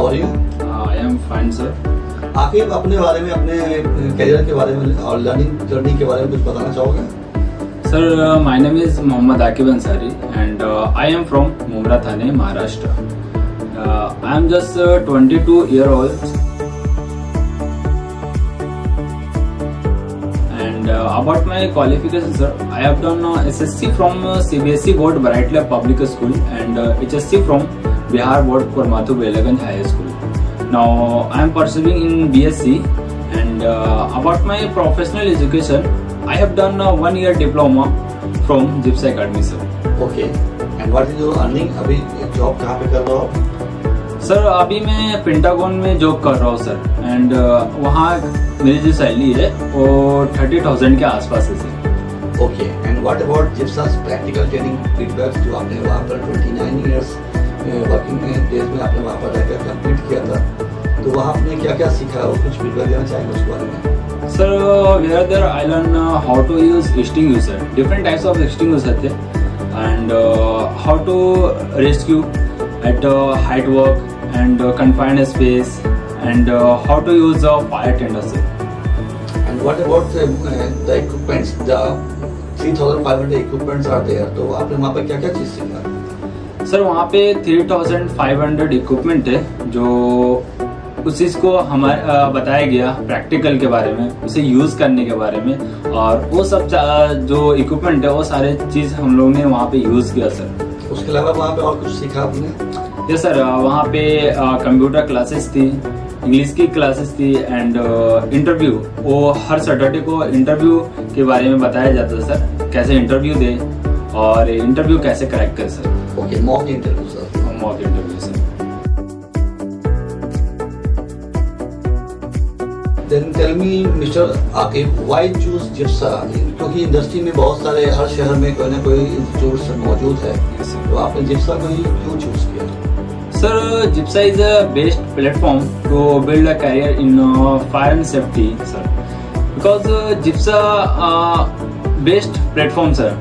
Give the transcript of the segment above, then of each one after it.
How are you? I am fine sir. आप अपने बारे में, अपने करियर के बारे में और लर्निंग जर्नी के बारे में कुछ बताना चाहोगे? Sir my name is Mohammad Aqib Ansari and I am from Mumbra Thane, Maharashtra. I am just 22 year old and about my qualification, sir, I have done SSC from CBSE Board Baraitla Public School and HSC from Bihar Board Kormatu Belaganj High School. Now I am pursuing in BSc and about my professional education, I have done a 1 year diploma from GIPSA Academy, sir. Okay. And what is your earning? अभी job कहाँ पे कर रहे हो आप? Sir अभी मैं pentagon में जॉब कर रहा हूँ सर एंड वहाँ मेरी जो सैलरी है वो 30,000 के आसपास है सर। Okay. And what about GIPSA's practical training feedback जो आपने वहाँ पर 29 years वर्किंग डेज में आपने वहाँ पर रहकर कंप्लीट किया था, तो वहाँ आपने क्या क्या सीखा और कुछ फीडबैक देना चाहेंगे उसके बारे में? Sir where there I learn how to use extinguisher, different types of extinguisher थे and how to rescue at height work and confined space and how to use a fire tender, sir. And what about the equipments? The 3,500 equipments are there. तो आपने वहाँ पे क्या क्या चीज सीखा? Sir वहाँ पे 3,500 इक्विपमेंट है जो उस चीज को हमारे बताया गया प्रैक्टिकल के बारे में, उसे यूज करने के बारे में, और वो सब जो इक्विपमेंट है वो सारे चीज हम लोग ने वहाँ पे यूज किया सर। उसके अलावा वहाँ पे और कुछ सीखा आपने? यस सर, वहाँ पे कंप्यूटर क्लासेस थी, इंग्लिश की क्लासेस थी एंड इंटरव्यू, वो हर सैटरडे को इंटरव्यू के बारे में बताया जाता है सर, कैसे इंटरव्यू दे और इंटरव्यू कैसे क्रैक कर sir. Okay, mock interview sir. Mock interview sir. Then tell me, Mr. Akib, why choose GIPSA? क्योंकि इंडस्ट्री में बहुत सारे, हर शहर में कोई ना कोई इंस्टीट्यूट मौजूद है, तो आपने GIPSA को ही क्यों चूज किया? Sir, GIPSA is a best platform to build a career in fire and safety, sir. Because GIPSA best platform, sir.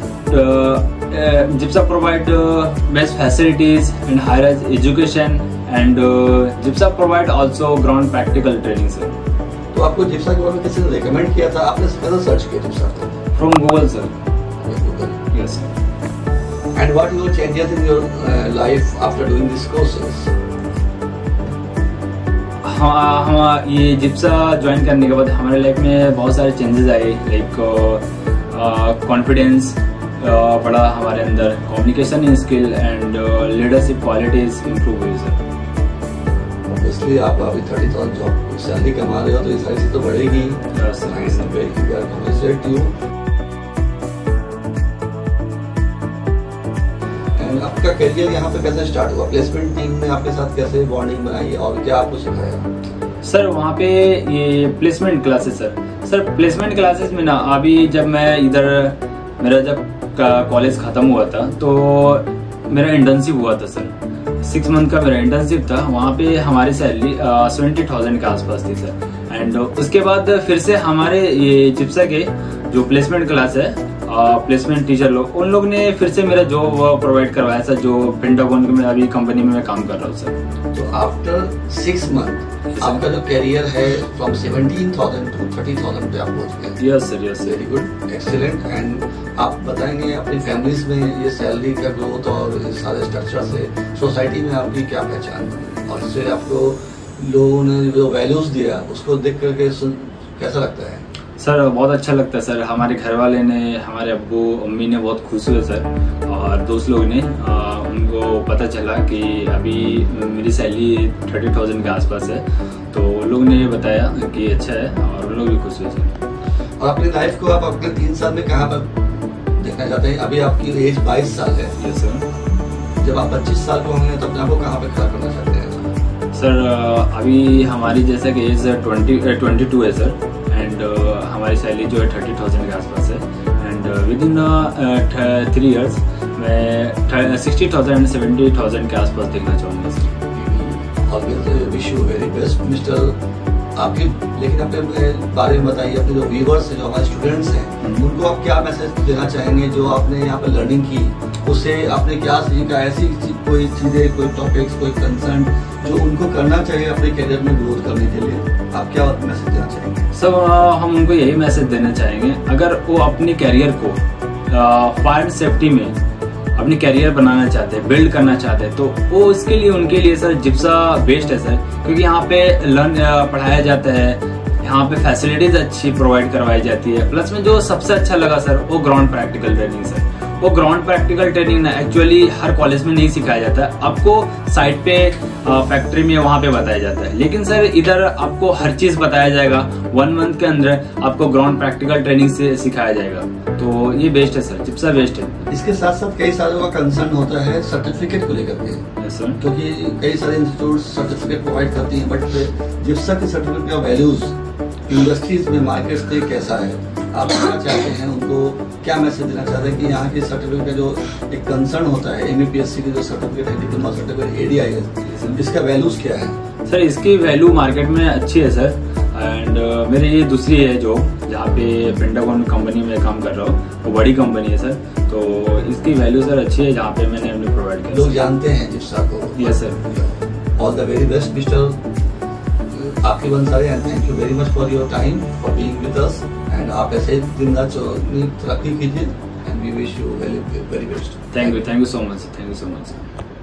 GIPSA provide best facilities and higher education, and GIPSA provide also ground practical training, sir. तो आपको GIPSA के बारे में किसी ने recommend किया था? आपने कैसे सर्च किया GIPSA को? From Google, sir. Google. Yes, sir. And what your changes in your life after doing these courses? हाँ, ये GIPSA ज्वाइन करने के बाद हमारे लाइफ में बहुत सारे चेंजेस आए, लाइक कॉन्फिडेंस बढ़ा हमारे अंदर, communication skill and leadership qualities improve हुई सर। इसलिए आप अभी 30,000 जॉब सैलरी कमा रहे हो, तो ये सारी चीज तो बढ़ेगी। आपका करियर यहाँ पे कैसे स्टार्ट हुआ? प्लेसमेंट टीम ने आपके साथ कैसे बॉन्डिंग बनाई और क्या आपको सिखाया? सर वहाँ पे ये placement classes sir placement classes में ना, अभी जब मैं इधर मेरा जब कॉलेज खत्म हुआ था तो मेरा इंटर्नशिप हुआ था सर, 6 month का मेरा इंटर्नशिप था। वहाँ पे हमारी सैलरी 70,000 के आसपास थी सर एंड उसके बाद फिर से हमारे ये GIPSA के जो प्लेसमेंट क्लास है, प्लेसमेंट टीचर लोग, उन लोग ने फिर से मेरा जॉब प्रोवाइड करवाया सर, जो पेंटागन में अभी कंपनी में मैं काम कर रहा हूँ सर। तो आफ्टर 6 month आपका जो करियर है फ्रॉम 17,000 to 30,000 पे आप पहुँच गए? Yes sir, yes, very good, excellent. And आप बताएंगे अपनी फैमिलीज में ये सैलरी का ग्रोथ और सारे स्ट्रक्चर से सोसाइटी में आपकी क्या पहचान बनी, और इससे आपको लोगों ने जो वैल्यूज दिया उसको देख करके कैसा लगता है? सर बहुत अच्छा लगता है सर, हमारे घर वाले ने, हमारे अब्बू अम्मी ने बहुत खुश हुए सर, और दोस्त लोग ने, उनको पता चला कि अभी मेरी सैलरी 30,000 के आसपास है, तो लोग ने बताया कि अच्छा है और उन लोग भी खुश हुए सर। और अपनी लाइफ को आप अपने 3 साल में कहाँ पर देखना चाहते हैं? अभी आपकी एज 22 साल है। Yes sir. जब आप 25 साल को होंगे तो अपने आप को कहाँ पे खड़ा करना चाहते हैं? सर अभी हमारी जैसे कि एज 22 है सर एंड हमारी सैलरी जो है 30,000 के आसपास है एंड विद इन 3 years मैं 60,000 एंड 70,000 के आसपास देखना चाहूँगा sir. Always wish you very best mister आपकी। लेकिन अपने बारे में बताइए, अपने जो व्यूअर्स हैं, जो हमारे स्टूडेंट्स हैं, उनको आप क्या मैसेज देना चाहेंगे? जो आपने यहाँ पे लर्निंग की उससे आपने क्या सीखा? ऐसी कोई चीजें, कोई टॉपिक्स, कोई कंसर्न जो उनको करना चाहिए अपने करियर में ग्रोथ करने के लिए, आप क्या मैसेज देना चाहेंगे? सब हम उनको यही मैसेज देना चाहेंगे, अगर वो अपनी करियर को फायर सेफ्टी में अपनी करियर बनाना चाहते हैं, बिल्ड करना चाहते हैं, तो वो उसके लिए उनके लिए सर जिप्सा बेस्ट है सर, क्योंकि यहाँ पे पढ़ाया जाता है, यहाँ पे फैसिलिटीज अच्छी प्रोवाइड करवाई जाती है। प्लस में जो सबसे अच्छा लगा सर वो ग्राउंड प्रैक्टिकल ट्रेनिंग सर। वो ग्राउंड प्रैक्टिकल ट्रेनिंग ना एक्चुअली हर कॉलेज में नहीं सिखाया जाता है, आपको साइट पे फैक्ट्री में वहाँ पे बताया जाता है, लेकिन सर इधर आपको हर चीज बताया जाएगा। 1 मंथ के अंदर आपको ग्राउंड प्रैक्टिकल ट्रेनिंग से सिखाया जाएगा, तो ये बेस्ट है सर, जिप्सा बेस्ट है। इसके साथ साथ कई सालों का कंसर्न होता है सर्टिफिकेट को लेकर के सर, क्योंकि कई सारे इंस्टीट्यूट सर्टिफिकेट प्रोवाइड करती हैं, बट जिप्सा के सर्टिफिकेट का वैल्यूज इंडस्ट्रीज में, मार्केट्स पे कैसा है, आप कहना चाहते हैं उनको, क्या मैसेज देना चाहते हैं कि यहाँ के सर्टिफिकेट का जो एक कंसर्न होता है, एमपीएससी की जो सर्टिफिकेट है, डिप्लोमा सर्टिफिकेट, एडीआई, इसका वैल्यूज क्या है? सर इसकी वैल्यू मार्केट में अच्छी है सर, एंड मेरी ये दूसरी है जॉब जहाँ पे पेंटागन कंपनी में काम कर रहा हूँ, वो बड़ी कंपनी है सर, तो इसकी वैल्यू सर अच्छी है जहाँ पे मैंने अपने प्रोवाइड किया। लोग जानते हैं जिप्सा को। Yes sir. All the very best mister Aqib Ansari, and thank you very much for your time, for being with us, and आप ऐसे दिन रात तरक्की कीजिए, and we wish you very best. Thank you so much, thank you so much.